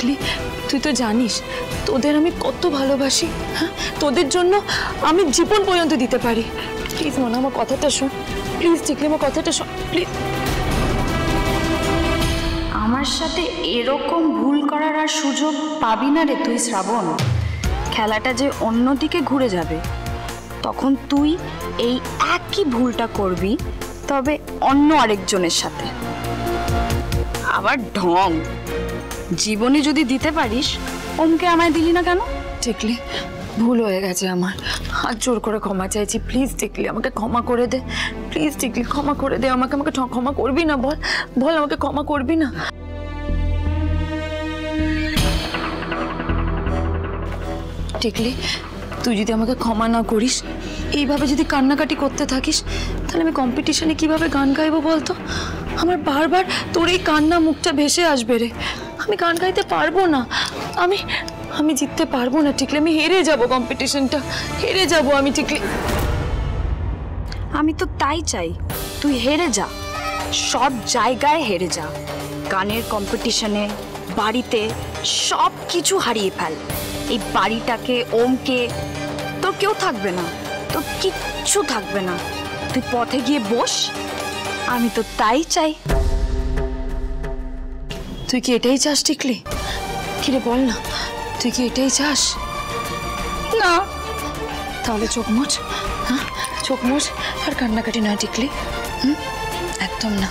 টিকলি তুই তো জানিস তোদের আমি কত ভালোবাসি। হ্যাঁ, তোদের জন্য আমি জীবন পর্যন্ত দিতে পারি। প্লিজ মনে আমার কথাটা শোন, প্লিজ টিকলি আমার কথাটা শোন প্লিজ। আমার সাথে এরকম ভুল করার আর সুযোগ পাবি না রে তুই শ্রাবণ। খেলাটা যে অন্যদিকে ঘুরে যাবে, তখন তুই এই একই ভুলটা করবি, তবে অন্য আরেকজনের সাথে। আবার ঢং জীবনে যদি দিতে পারিস, ওমকে আমায় দিলি না কেন? টিকলি ভুল হয়ে গেছে আমার, হাত জোর করে ক্ষমা চাইছি। প্লিজ টিকলি আমাকে ক্ষমা করে দে, প্লিজ টিকলি ক্ষমা করে দে আমাকে। আমাকে ক্ষমা করবি না? বল বল আমাকে ক্ষমা করবি না? টিকলি তুই যদি আমাকে ক্ষমা না করিস, এইভাবে যদি কান্নাকাটি করতে থাকিস, তাহলে আমি কম্পিটিশনে কিভাবে গান গাইবো বলতো? আমার বারবার তোর এই কান্না মুখটা ভেসে আসবে রে, আমি গান গাইতে পারবো না। আমি জিততে পারবো না টিকলি, আমি হেরে যাব, কম্পিটিশনটা হেরে যাব আমি টিকলি। আমি তো তাই চাই তুই হেরে যা, সব জায়গায় হেরে যা। গানের কম্পিটিশনে, বাড়িতে, সব কিছু হারিয়ে ফেল। এই বাড়িটাকে, ওমকে, তোর কেউ থাকবে না, তোর কিচ্ছু থাকবে না। তুই পথে গিয়ে বস, আমি তো তাই চাই। তুই কি এটাই চাস টিকলি? কিরে বল না, তুই কি এটাই চাস? না তাহলে চোখ মুছ। হ্যাঁ চোখ মুছ, আর কান্নাকাটি নয় টিকলি, একদম না।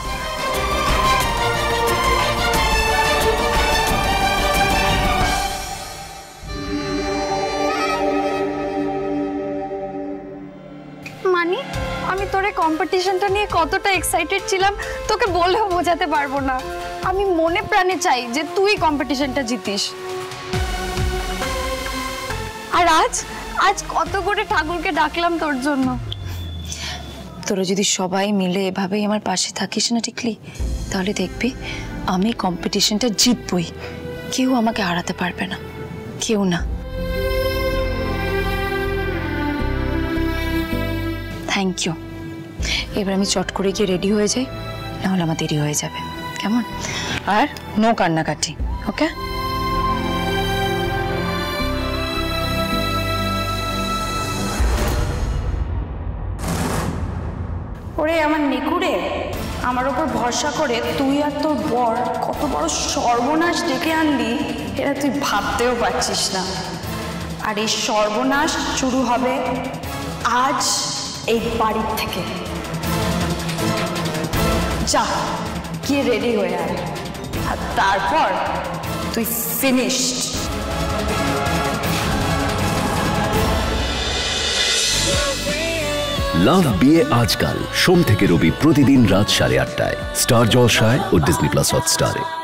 মানে আমি তোর এই কম্পিটিশনটা নিয়ে কতটা এক্সাইটেড ছিলাম তোকে বলেও বোঝাতে পারবো না। আমি মনে প্রাণে চাই যে তুই কম্পিটিশনটা জিতিস। আর আজ কত করে ঠাকুরকে ডাকলাম তোর জন্য। তোরা যদি সবাই মিলে এভাবেই আমার পাশে থাকিস না টিকলি, তাহলে দেখবি আমি কম্পিটিশনটা জিতবই, কেউ আমাকে হারাতে পারবে না, কেউ না। Thank you. এবার আমি চট করে গিয়ে রেডি হয়ে যাই, নাহলে আমার দেরি হয়ে যাবে, কেমন? আর নো কান্নাকাটি, ওকে? ওরে আমার নেকুড়ে, আমার ওপর ভরসা করে তুই আর তোর বর কত বড় সর্বনাশ ডেকে আনলি, এটা তুই ভাবতেও পারছিস না। আর এই সর্বনাশ শুরু হবে আজ এই বাড়ির থেকে। যা গিয়ে রেডি হয়ে আয়, আর তারপর তুই ফিনিশড। লাভ বিয়ে আজকাল, সোম থেকে রবি প্রতিদিন রাত 8:30টায় স্টার জলসায় ও ডিজনি প্লাস হটস্টারে।